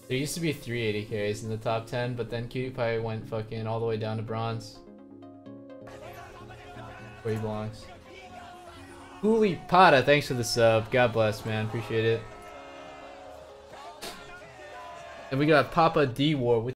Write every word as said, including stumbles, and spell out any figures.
There used to be three eighty carries in the top ten, but then Cutie Pie went fucking all the way down to bronze. Where he belongs. Hooli Pata, thanks for the sub. God bless, man. Appreciate it. And we got Papa D War with